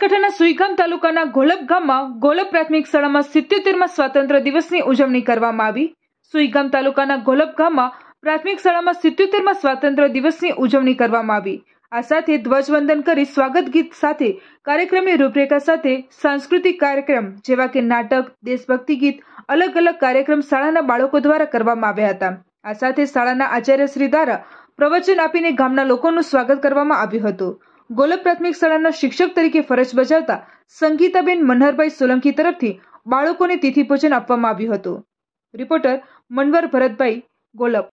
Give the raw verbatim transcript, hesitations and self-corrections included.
બનાસકાંઠાના સુઈગામ તાલુકાના ગોલપ ગામમાં ગોલપ પ્રાથમિક શાળામાં સિત્યોતેરમાં સ્વાતંત્ર્ય દિવસની ઉજવણી કરવામાં આવી। સુઈગામ તાલુકાના ગોલપ ગામમાં પ્રાથમિક શાળામાં સિત્યોતેરમાં સ્વાતંત્ર્ય દિવસની ઉજવણી કરવામાં આવી। આ સાથે ધ્વજવંદન કરી સ્વાગત ગીત સાથે કાર્યક્રમની રૂપરેખા સાથે સાંસ્કૃતિક કાર્યક્રમ જેવા કે નાટક, દેશભક્તિ ગીત, અલગ અલગ કાર્યક્રમ શાળાના બાળકો દ્વારા કરવામાં આવ્યા હતા। આ સાથે શાળાના આચાર્યશ્રી દ્વારા પ્રવચન આપીને ગામના લોકોનું સ્વાગત કરવામાં આવ્યું હતું। ગોલપ પ્રાથમિક શાળાના શિક્ષક તરીકે ફરજ બજાવતા સંગીતાબેન મનહરભાઈ સોલંકી તરફથી બાળકોને તિથિ ભોજન આપવામાં આવ્યું હતું। રિપોર્ટર મનવર ભરતભાઈ, ગોલપ।